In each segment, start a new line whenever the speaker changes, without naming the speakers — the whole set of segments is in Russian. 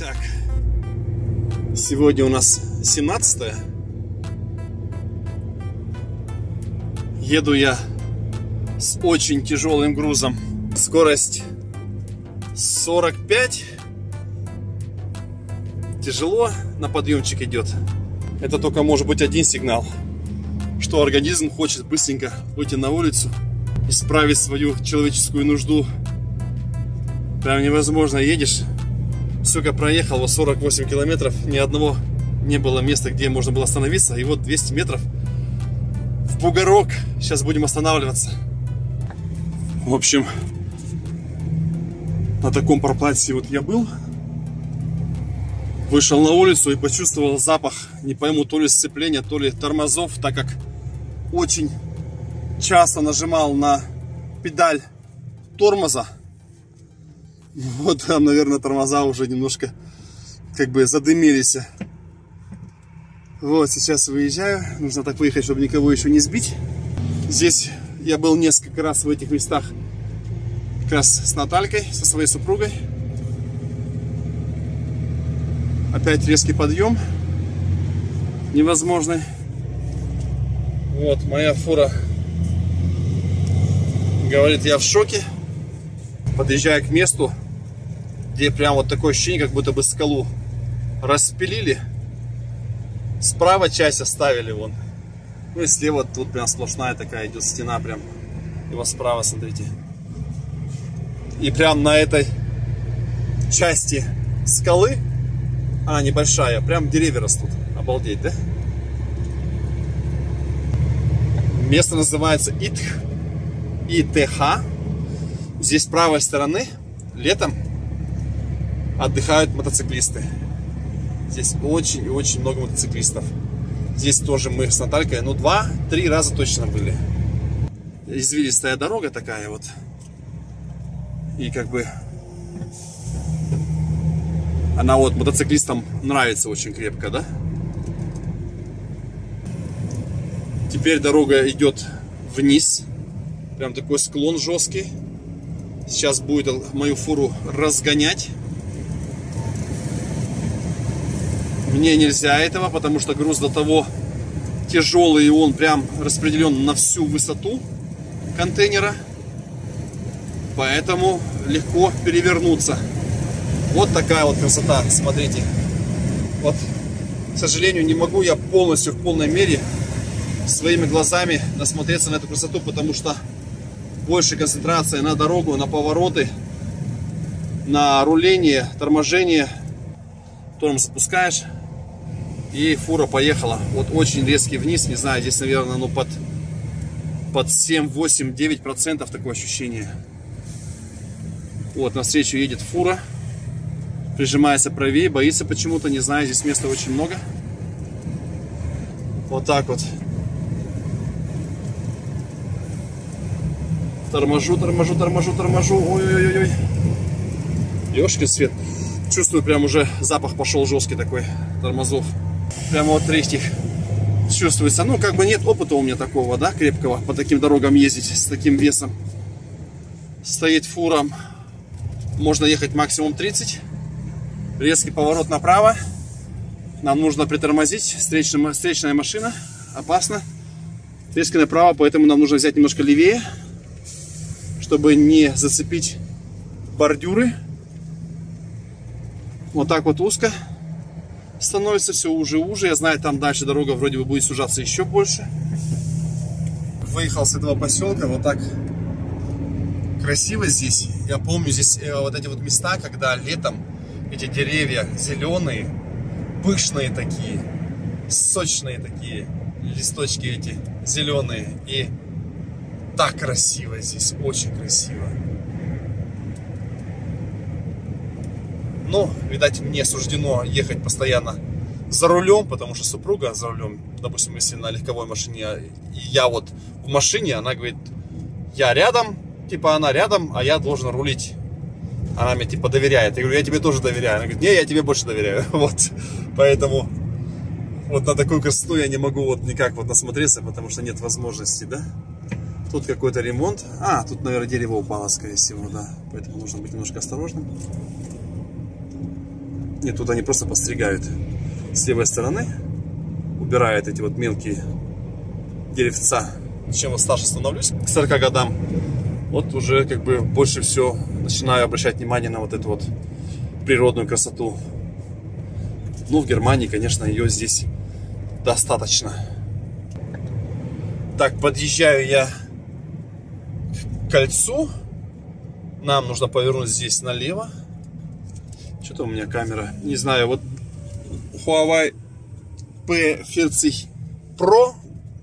Так, сегодня у нас 17-е. Еду я с очень тяжелым грузом. Скорость 45. Тяжело, на подъемчик идет. Это только может быть один сигнал, что организм хочет быстренько выйти на улицу, исправить свою человеческую нужду. Прям невозможно. Едешь, сколько проехал, вот 48 километров, ни одного не было места, где можно было остановиться. И вот 200 метров в бугорок. Сейчас будем останавливаться. В общем, на таком проплате вот я был. Вышел на улицу и почувствовал запах, не пойму, то ли сцепления, то ли тормозов, так как очень часто нажимал на педаль тормоза. Вот там, наверное, тормоза уже немножко как бы задымились. Вот, сейчас выезжаю. Нужно так выехать, чтобы никого еще не сбить. Здесь я был несколько раз в этих местах как раз с Наталькой, со своей супругой. Опять резкий подъем. Невозможный. Вот, моя фура говорит, я в шоке. Подъезжаю к месту, где прям вот такое ощущение, как будто бы скалу распилили. Справа часть оставили вон. Ну и слева тут прям сплошная такая идет стена прям. И вот справа, смотрите. И прям на этой части скалы, она небольшая, прям деревья растут. Обалдеть, да? Место называется ИТХ. Здесь с правой стороны летом отдыхают мотоциклисты. Здесь очень и очень много мотоциклистов. Здесь тоже мы с Наталькой, ну, 2-3 раза точно были. Извилистая дорога такая вот. И как бы она вот мотоциклистам нравится очень крепко, да? Теперь дорога идет вниз. Прям такой склон жесткий. Сейчас будет мою фуру разгонять. Мне нельзя этого, потому что груз до того тяжелый, и он прям распределен на всю высоту контейнера. Поэтому легко перевернуться. Вот такая вот красота, смотрите. Вот, к сожалению, не могу я полностью, в полной мере своими глазами насмотреться на эту красоту, потому что больше концентрация на дорогу, на повороты, на руление, торможение. Тормоз запускаешь, и фура поехала. Вот очень резкий вниз, не знаю, здесь, наверное, ну под 7, 8, 9% такое ощущение. Вот, навстречу едет фура. Прижимается правее, боится почему-то, не знаю, здесь места очень много. Вот так вот. Торможу. Ой-ой-ой. Ёшкин свет. Чувствую, прям уже запах пошел жесткий такой тормозов. Прямо вот третьих чувствуется. Ну, как бы нет опыта у меня такого, да, крепкого, по таким дорогам ездить с таким весом. Стоит фура. Можно ехать максимум 30. Резкий поворот направо. Нам нужно притормозить. Встречная машина. Опасно. Резко направо, поэтому нам нужно взять немножко левее, чтобы не зацепить бордюры. Вот так вот узко становится, все уже и уже. Я знаю, там дальше дорога вроде бы будет сужаться еще больше. Выехал с этого поселка, вот так красиво здесь. Я помню здесь вот эти вот места, когда летом эти деревья зеленые, пышные такие, сочные такие, листочки эти зеленые. И так красиво здесь, очень красиво. Но, видать, мне суждено ехать постоянно за рулем, потому что супруга за рулем, допустим, если на легковой машине, и я вот в машине, она говорит, я рядом, типа она рядом, а я должен рулить. Она мне типа доверяет. Я говорю, я тебе тоже доверяю. Она говорит, не, я тебе больше доверяю. Вот, поэтому вот на такую красоту я не могу вот никак вот насмотреться, потому что нет возможности, да. Тут какой-то ремонт. А, тут, наверное, дерево упало, скорее всего, да. Поэтому нужно быть немножко осторожным. Нет, тут они просто подстригают с левой стороны, убирают эти вот мелкие деревца. Чем вот старше становлюсь, к 40 годам, вот уже как бы больше всего начинаю обращать внимание на вот эту вот природную красоту. Ну, в Германии, конечно, ее здесь достаточно. Так, подъезжаю я к кольцу. Нам нужно повернуть здесь налево. Что-то у меня камера, не знаю, вот Huawei P40 Pro,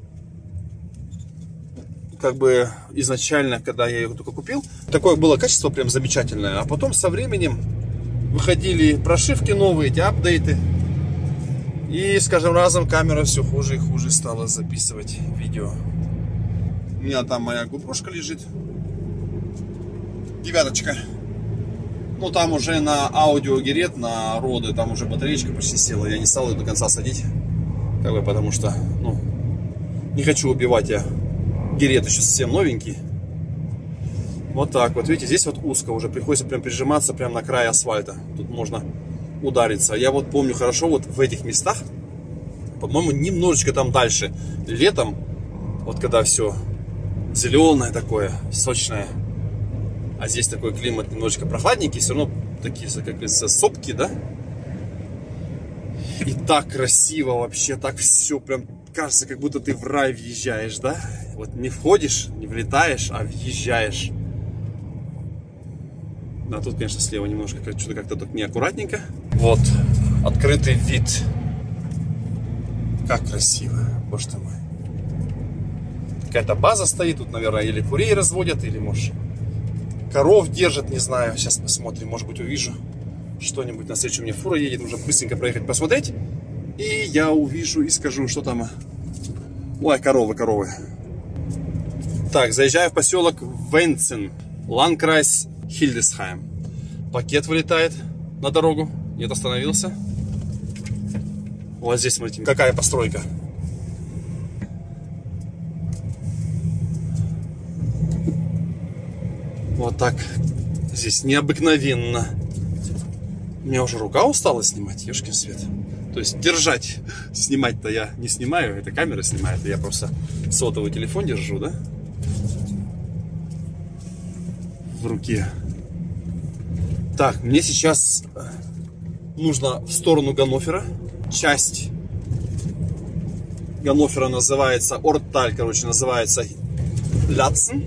как бы изначально, когда я ее только купил, такое было качество прям замечательное, а потом со временем выходили прошивки новые, эти апдейты, и с каждым разом камера все хуже и хуже стала записывать видео. У меня там моя GoPro лежит, 9-очка. Ну, там уже на аудиогерет, на роды, там уже батареечка почти села. Я не стал ее до конца садить, как бы, потому что, ну, не хочу убивать я герет еще совсем новенький. Вот так вот, видите, здесь вот узко уже, приходится прям прижиматься прям на край асфальта. Тут можно удариться. Я вот помню хорошо, вот в этих местах, по-моему, немножечко там дальше, летом, вот когда все зеленое такое, сочное, а здесь такой климат немножечко прохладненький, все равно такие, как говорится, сопки, да? И так красиво вообще, так все прям кажется, как будто ты в рай въезжаешь, да? Вот не входишь, не влетаешь, а въезжаешь. Да, тут, конечно, слева немножко что-то как-то так неаккуратненько. Вот, открытый вид. Как красиво, боже ты мой. Какая-то база стоит, тут, наверное, или курей разводят, или, может, коров держат, не знаю. Сейчас посмотрим, может быть, увижу что-нибудь. На встречу мне фура едет, нужно быстренько проехать посмотреть. И я увижу и скажу, что там. Ой, коровы. Так, заезжаю в поселок Венцен, Ландкрайс Хильдесхайм. Пакет вылетает на дорогу. Нет, остановился. Вот здесь, смотрите, какая постройка. Вот так. Здесь необыкновенно. У меня уже рука устала снимать, ёшкин свет. То есть держать. Снимать-то я не снимаю, это камера снимает. Я просто сотовый телефон держу, да? В руке. Так, мне сейчас нужно в сторону Ганновера. Часть Ганновера называется Орталь, короче, называется Ляцен.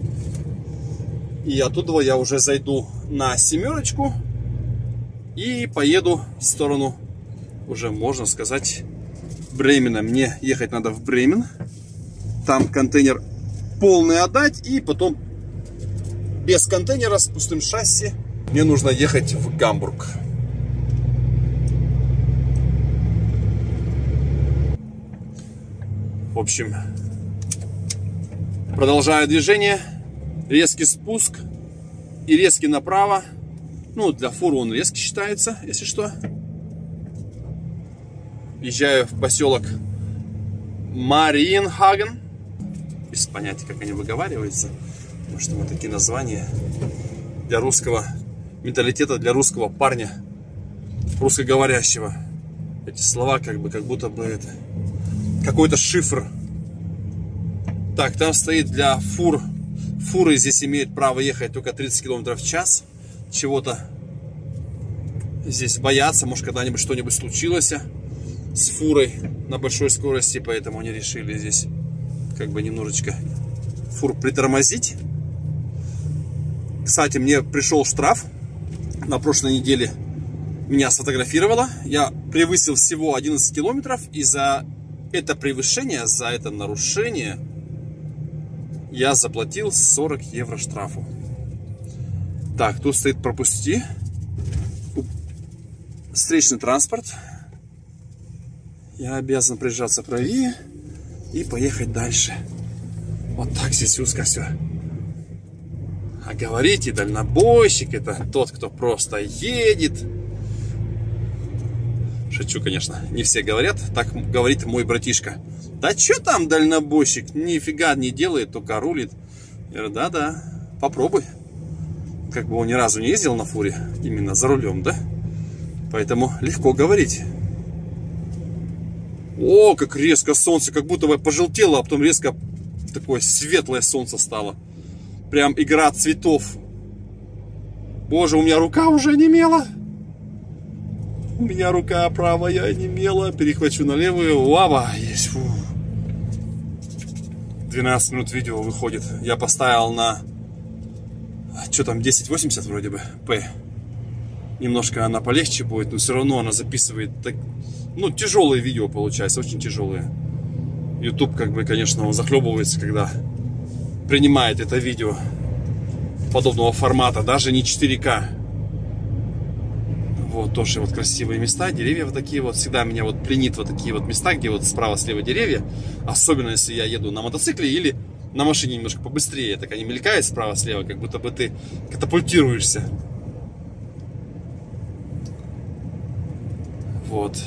И оттуда я уже зайду на семерочку и поеду в сторону, уже можно сказать, Бремена. Мне ехать надо в Бремен. Там контейнер полный отдать, и потом без контейнера с пустым шасси мне нужно ехать в Гамбург. В общем, продолжаю движение. Резкий спуск и резкий направо. Ну, для фуры он резкий считается, если что. Езжаю в поселок Мариенхаген. Без понятия, как они выговариваются. Потому что вот такие названия для русского менталитета, для русского парня, русскоговорящего. Эти слова как будто бы это какой-то шифр. Так, там стоит для фур. Фуры здесь имеют право ехать только 30 км в час. Чего-то здесь боятся. Может, когда-нибудь что-нибудь случилось с фурой на большой скорости. Поэтому они решили здесь как бы немножечко фур притормозить. Кстати, мне пришел штраф. На прошлой неделе меня сфотографировало. Я превысил всего 11 километров. И за это превышение, за это нарушение я заплатил 40 евро штрафу. Так, тут стоит пропусти. Встречный транспорт. Я обязан прижаться правее и поехать дальше. Вот так здесь узко все. А говорите, дальнобойщик — это тот, кто просто едет. Шучу, конечно, не все говорят. Так говорит мой братишка. Да что там дальнобойщик? Нифига не делает, только рулит. Я говорю, да, попробуй. Как бы он ни разу не ездил на фуре, именно за рулем, да? Поэтому легко говорить. О, как резко солнце, как будто бы пожелтело, а потом резко такое светлое солнце стало. Прям игра цветов. Боже, у меня рука уже онемела. У меня рука правая онемела. Перехвачу на левую. Лава есть. Фу. 12 минут видео выходит. Я поставил на... Что там, 1080 вроде бы. P. Немножко она полегче будет, но все равно она записывает... Так, ну, тяжелые видео получается, очень тяжелые. YouTube, как бы, конечно, он захлебывается, когда принимает это видео подобного формата, даже не 4К. Вот тоже вот красивые места, деревья вот такие вот. Всегда меня вот пленит вот такие вот места, где вот справа-слева деревья. Особенно если я еду на мотоцикле или на машине немножко побыстрее. Так они мелькают справа-слева, как будто бы ты катапультируешься. Вот.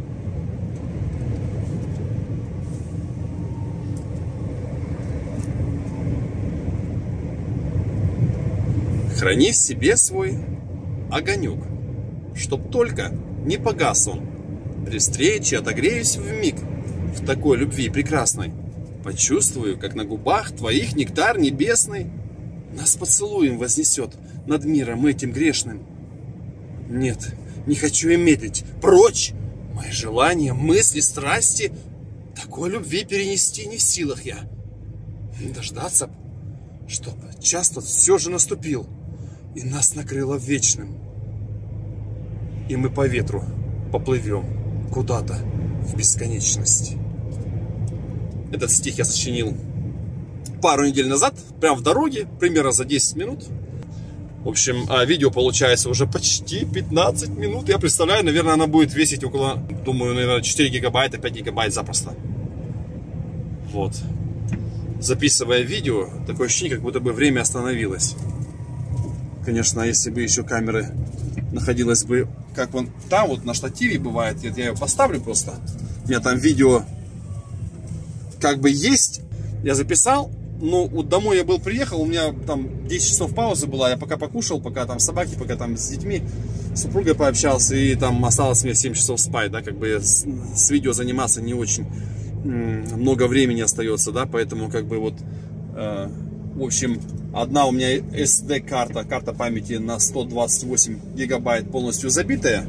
Храни в себе свой огонек, чтоб только не погас он. При встрече отогреюсь вмиг в такой любви прекрасной. Почувствую, как на губах твоих нектар небесный нас поцелуем вознесет над миром этим грешным. Нет, не хочу и медлить, прочь! Мои желания, мысли, страсти такой любви перенести не в силах я. Дождаться, чтоб час тот все же наступил и нас накрыло вечным. И мы по ветру поплывем куда-то в бесконечность. Этот стих я сочинил пару недель назад, прямо в дороге, примерно за 10 минут. В общем, видео получается уже почти 15 минут. Я представляю, наверное, она будет весить около, думаю, наверное, 4 гигабайта, 5 гигабайт запросто. Вот. Записывая видео, такое ощущение, как будто бы время остановилось. Конечно, если бы еще камеры находилась бы, как вон там, вот на штативе бывает, я ее поставлю просто. У меня там видео как бы есть, я записал, но вот домой я приехал, у меня там 10 часов паузы была, я пока покушал, пока там собаки, пока там с детьми, с супругой пообщался, и там осталось мне 7 часов спать, да, как бы с видео заниматься не очень много времени остается, да, поэтому как бы вот, в общем, одна у меня SD-карта, карта памяти на 128 гигабайт полностью забитая.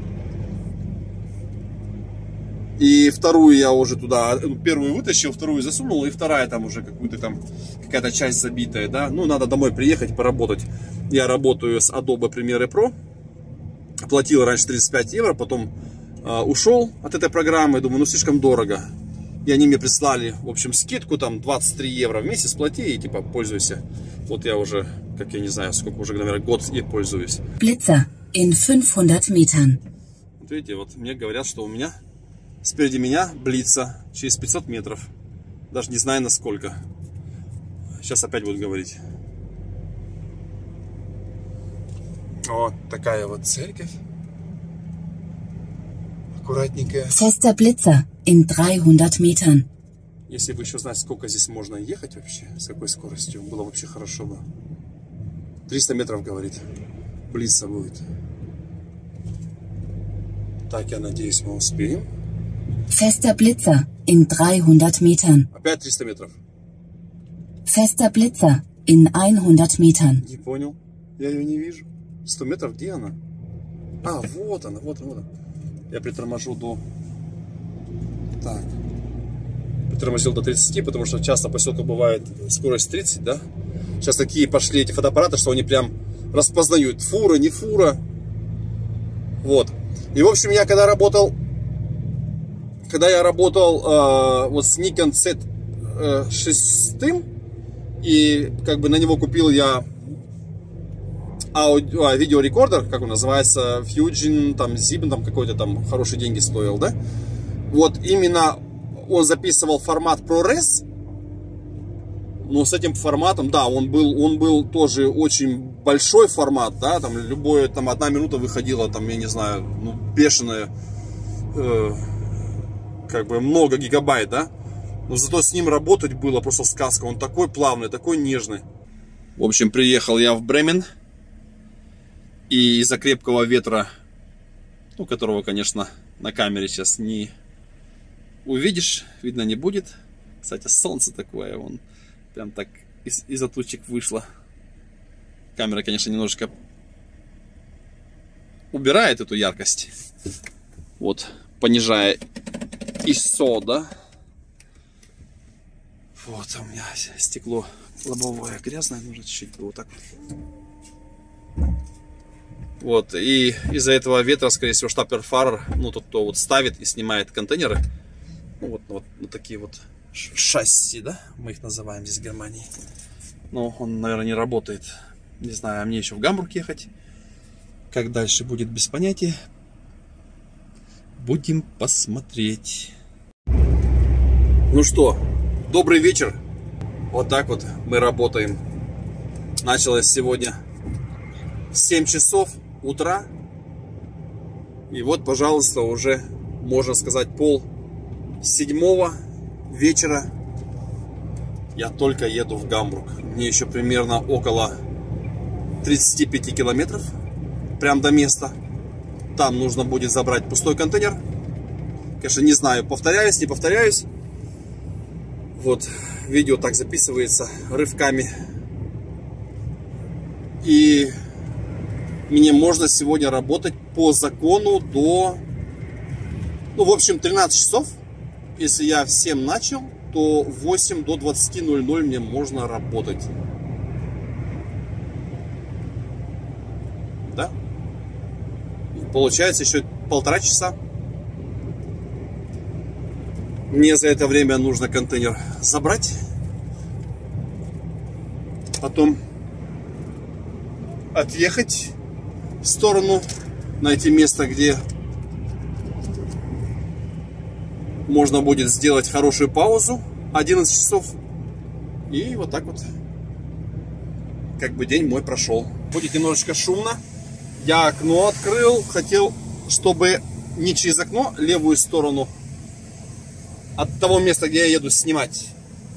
И вторую я уже туда, первую вытащил, вторую засунул, и вторая там уже какая-то часть забитая, да. Ну, надо домой приехать, поработать. Я работаю с Adobe Premiere Pro. Платил раньше 35 евро, потом ушел от этой программы. Думаю, ну, слишком дорого. И они мне прислали, в общем, скидку, там, 23 евро в месяц плати и, типа, пользуйся. Вот я уже, как я не знаю, сколько уже, наверное, год и пользуюсь.
Blitzer in 500 метров.
Вот видите, вот мне говорят, что у меня... Спереди меня блица через 500 метров. Даже не знаю насколько. Сейчас опять будут говорить. Вот такая вот церковь. Аккуратненькая.
Fester Blitzer in 300 метров.
Если бы еще знать, сколько здесь можно ехать вообще, с какой скоростью, было вообще хорошо бы. 300 метров, говорит. Блица будет. Так, я надеюсь, мы успеем.
Fester Blitzer in 300 метров.
Опять 300 метров.
Fester Blitzer in 100 метров.
Не понял. Я ее не вижу. 100 метров, где она? А, вот она, вот она. Я приторможу до... Так. Притормозил до 30, потому что часто по селку бывает скорость 30, да? Сейчас такие пошли эти фотоаппараты, что они прям распознают, фура, не фура. Вот. И, в общем, я когда я работал вот с Nikon Z6, и как бы на него купил я видеорекордер, как он называется, Fusion, там, Zibin, там какой-то там хорошие деньги стоил, да? Вот именно он записывал формат ProRes, но с этим форматом, да, он был тоже очень большой формат, да, там любое, там 1 минута выходила, там, я не знаю, ну, бешеная, как бы много гигабайт, да, но зато с ним работать было просто сказка, он такой плавный, такой нежный. В общем, приехал я в Бремен, и из-за крепкого ветра ну, которого, конечно, на камере сейчас не увидишь, видно не будет. Кстати, солнце такое, он прям так из-за тучек вышло. Камера, конечно, немножечко убирает эту яркость. Вот, понижая ISO, да. Вот у меня стекло лобовое грязное, нужно чуть-чуть вот так. Вот, и из-за этого ветра, скорее всего, штапперфарер, ну, тот, кто вот ставит и снимает контейнеры, ну, вот такие вот шасси, да, мы их называем здесь в Германии. Но он, наверное, не работает. Не знаю, а мне еще в Гамбург ехать. Как дальше будет, без понятия. Будем посмотреть. Ну что, добрый вечер. Вот так вот мы работаем. Началось сегодня в 7 часов утра. И вот, пожалуйста, уже, можно сказать, 6:30 вечера. Я только еду в Гамбург. Мне еще примерно около 35 километров. Прям до места. Там нужно будет забрать пустой контейнер. Конечно, не знаю, повторяюсь, не повторяюсь. Вот, видео так записывается рывками. И мне можно сегодня работать по закону до, ну, в общем, 13 часов. Если я в 7 начал, то 8 до 20:00 мне можно работать. Да? Получается еще 1,5 часа. Мне за это время нужно контейнер забрать. Потом отъехать в сторону, найти место, где можно будет сделать хорошую паузу. 11 часов. И вот так вот как бы день мой прошел. Будет немножечко шумно. Я окно открыл. Хотел, чтобы не через окно, левую сторону от того места, где я еду снимать,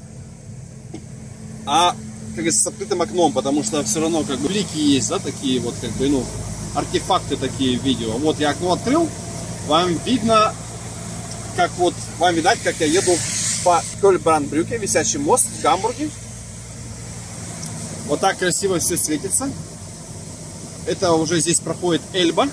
а, как говорится, с открытым окном, потому что все равно как бы блики есть, да, такие вот как бы, ну, артефакты такие в видео. Вот я окно открыл, вам видно, как вот, вам видать, как я еду по Кёльн-Брандбрюке, висячий мост в Гамбурге. Вот так красиво все светится. Это уже здесь проходит Эльба.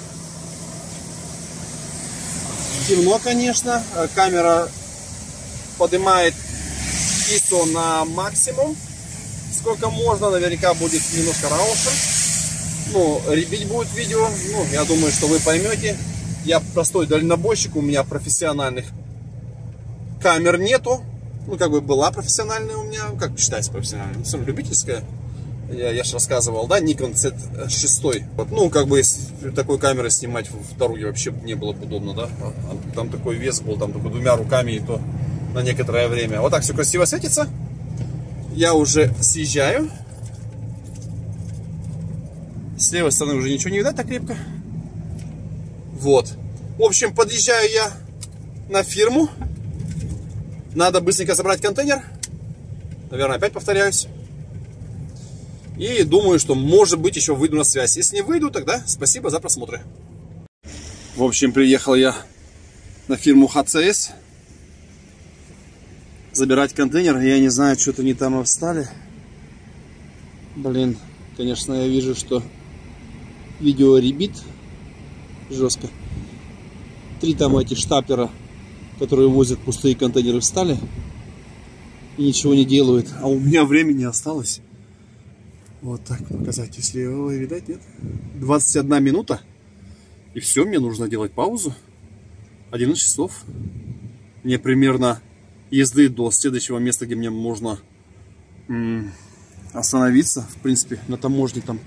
Темно, конечно. Камера поднимает ISO на максимум. Сколько можно. Наверняка будет немножко рауша. Ну, ребить будет видео. Ну, я думаю, что вы поймете. Я простой дальнобойщик. У меня профессиональных камер нету. Ну, как бы была профессиональная у меня. Как считается профессиональная? Все любительская. Я же рассказывал, да, Nikon Z6. Вот, ну, как бы такой камерой снимать в дороге вообще не было бы удобно, да. Там такой вес был, там только 2 руками, и то на некоторое время. Вот так все красиво светится. Я уже съезжаю. С левой стороны уже ничего не видать так крепко. Вот. В общем, подъезжаю я на фирму. Надо быстренько забрать контейнер. Наверное, опять повторяюсь. И думаю, что, может быть, еще выйду на связь. Если не выйду, тогда спасибо за просмотры. В общем, приехал я на фирму ХЦС забирать контейнер. Я не знаю, что-то они там встали. Блин, конечно, я вижу, что видео ребит жестко. 3 там эти штапера, которые возят пустые контейнеры, встали и ничего не делают. А у меня времени осталось. Вот так показать, если его видать, нет? 21 минута. И все, мне нужно делать паузу. 11 часов. Мне примерно езды до следующего места, где мне можно остановиться. В принципе, на таможне там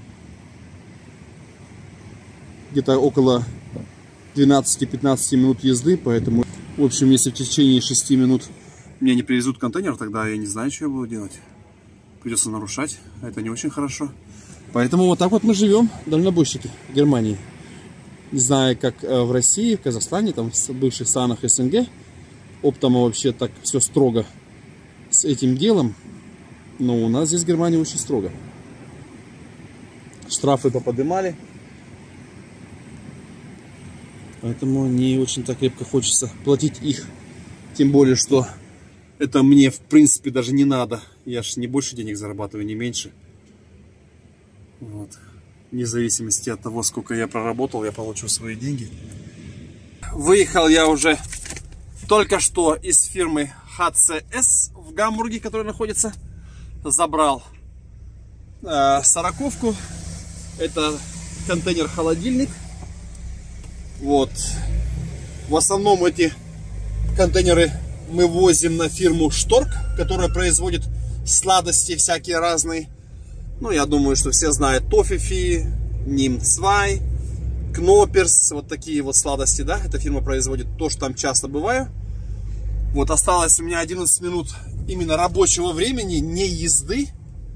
где-то около 12-15 минут езды. Поэтому, в общем, если в течение 6 минут мне не привезут контейнер, тогда я не знаю, что я буду делать. Придется нарушать, это не очень хорошо. Поэтому вот так вот мы живем, дальнобойщики в Германии. Не знаю, как в России, в Казахстане, там в бывших странах СНГ. Оптом вообще так все строго с этим делом. Но у нас здесь в Германии очень строго. Штрафы поподымали. Поэтому не очень-то крепко хочется платить их. Тем более, что это мне, в принципе, даже не надо. Я ж не больше денег зарабатываю, не меньше. Вот. Вне зависимости от того, сколько я проработал, я получу свои деньги. Выехал я уже только что из фирмы HCS в Гамбурге, которая находится. Забрал 40-ку. Это контейнер-холодильник. Вот. В основном эти контейнеры мы возим на фирму Шторк, которая производит сладости всякие разные. Ну, я думаю, что все знают Тофифи, Нимцвай, Кноперс, вот такие вот сладости, да. Эта фирма производит то, что там часто бываю. Вот осталось у меня 11 минут именно рабочего времени, не езды.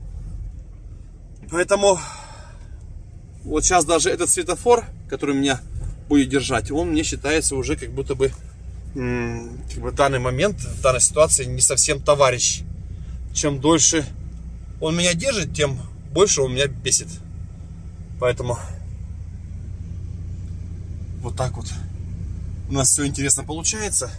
Поэтому вот сейчас даже этот светофор, который меня будет держать, он мне считается уже как будто бы в данный момент, в данной ситуации не совсем товарищ. Чем дольше он меня держит, тем больше он меня бесит. Поэтому вот так вот у нас все интересно получается.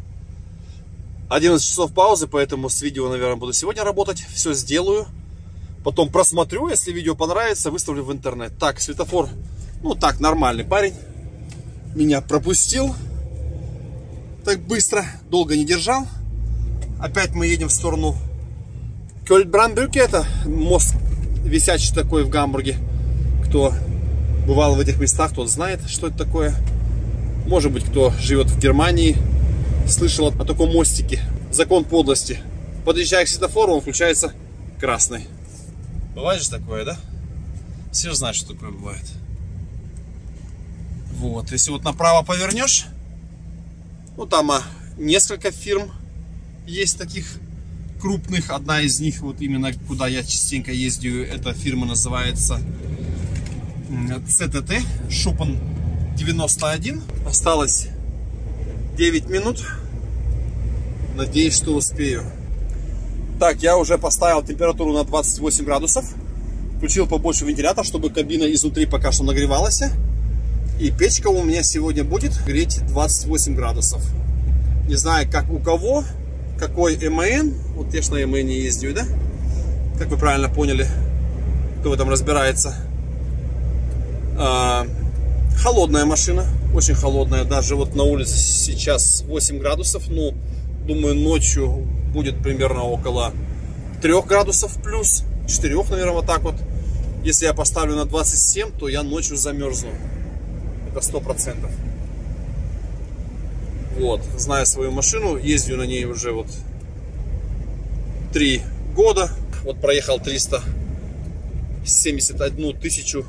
11 часов паузы, поэтому с видео, наверное, буду сегодня работать. Все сделаю. Потом просмотрю, если видео понравится, выставлю в интернет. Так, светофор, ну так, нормальный парень. Меня пропустил. Так быстро, долго не держал. Опять мы едем в сторону Кёльн-Брамбрюке. Это мост висячий такой в Гамбурге. Кто бывал в этих местах, тот знает, что это такое. Может быть, кто живет в Германии, слышал о таком мостике. Закон подлости. Подъезжая к светофору, он включается красный. Бывает же такое, да? Все знают, что такое бывает. Вот, если вот направо повернешь, ну там несколько фирм есть таких крупных. Одна из них, вот именно куда я частенько ездю, эта фирма называется CTT, Шупен 91. Осталось 9 минут. Надеюсь, что успею. Так, я уже поставил температуру на 28 градусов. Включил побольше вентилятор, чтобы кабина изнутри пока что нагревалась. И печка у меня сегодня будет греть 28 градусов. Не знаю, как у кого, какой МАН. Вот я ж на МАН ездил, да? Как вы правильно поняли, кто в этом разбирается. Холодная машина, очень холодная. Даже вот на улице сейчас 8 градусов. Ну, думаю, ночью будет примерно около 3 градусов плюс. 4, наверное, вот так вот. Если я поставлю на 27, то я ночью замерзну. Это 100%. Вот, знаю свою машину, ездю на ней уже вот 3 года. Вот проехал 371 тысячу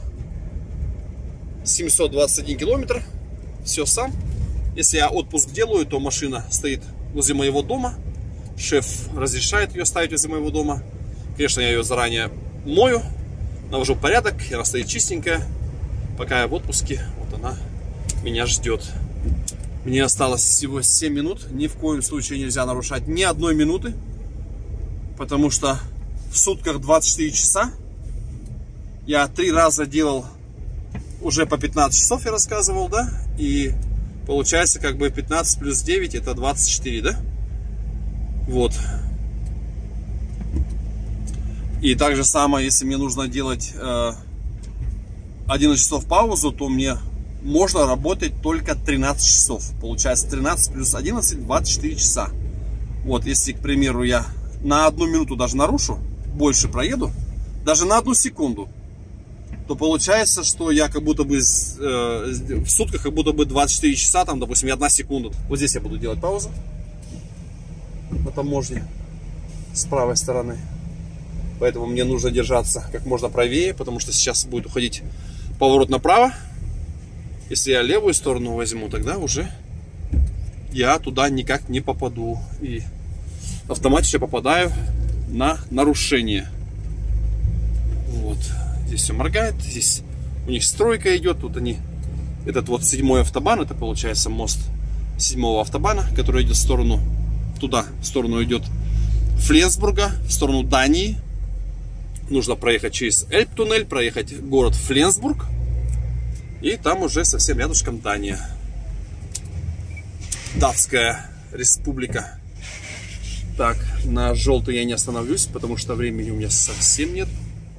721 километр. Все сам. Если я отпуск делаю, то машина стоит возле моего дома. Шеф разрешает ее ставить возле моего дома. Конечно, я ее заранее мою, навожу порядок, и она стоит чистенькая. Пока я в отпуске, вот она меня ждет. Мне осталось всего 7 минут. Ни в коем случае нельзя нарушать ни одной минуты. Потому что в сутках 24 часа. Я 3 раза делал уже по 15 часов, я рассказывал, да? И получается как бы 15 плюс 9 это 24, да? Вот. И так же самое, если мне нужно делать 11 часов паузу, то мне можно работать только 13 часов. Получается 13 плюс 11, 24 часа. Вот, если, к примеру, я на 1 минуту даже нарушу, больше проеду, даже на 1 секунду, то получается, что я как будто бы в сутках как будто бы 24 часа, там, допустим, и 1 секунда. Вот здесь я буду делать паузу. На таможне с правой стороны. Поэтому мне нужно держаться как можно правее, потому что сейчас будет уходить поворот направо. Если я левую сторону возьму, тогда уже я туда никак не попаду. И автоматически попадаю на нарушение. Вот. Здесь все моргает. Здесь у них стройка идет. Тут они... Этот вот 7-й автобан. Это получается мост 7-го автобана, который идет в сторону... Туда, в сторону идет Фленсбурга, в сторону Дании. Нужно проехать через Эльб-туннель, проехать город Фленсбург. И там уже совсем рядышком Дания. Датская республика. Так, на желтый я не остановлюсь, потому что времени у меня совсем нет.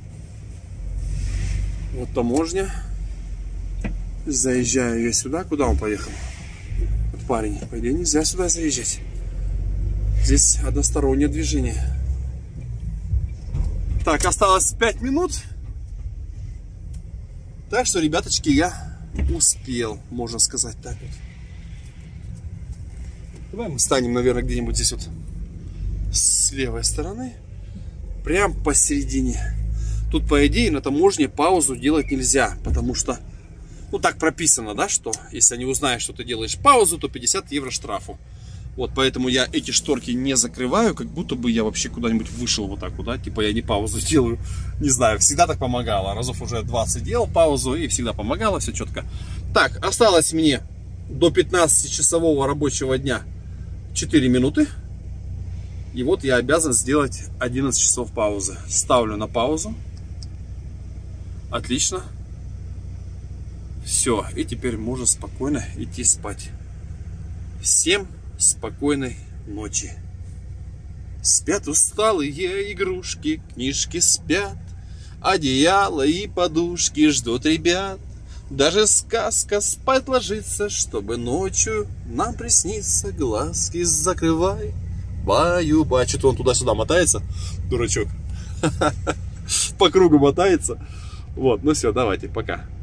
Вот таможня. Заезжаю я сюда. Куда он поехал? Вот парень. По идее, нельзя сюда заезжать. Здесь одностороннее движение. Так, осталось 5 минут. Так что, ребяточки, я успел, можно сказать так вот. Давай мы станем, наверное, где-нибудь здесь вот с левой стороны. Прям посередине. Тут, по идее, на таможне паузу делать нельзя, потому что, ну, так прописано, да, что если они узнают, что ты делаешь паузу, то 50 евро штрафу. Вот, поэтому я эти шторки не закрываю, как будто бы я вообще куда-нибудь вышел вот так вот, да, типа я не паузу делаю, не знаю, всегда так помогало, разов уже 20 делал паузу и всегда помогало, все четко. Так, осталось мне до 15-часового рабочего дня 4 минуты, и вот я обязан сделать 11 часов паузы. Ставлю на паузу, отлично, все, и теперь можно спокойно идти спать. Всем спокойной ночи. Спят усталые игрушки, книжки спят, одеяло и подушки ждут ребят. Даже сказка спать ложится, чтобы ночью нам приснится. Глазки закрывай, баю-бай. Что-то он туда-сюда мотается, дурачок. По кругу мотается. Вот, ну все, давайте, пока.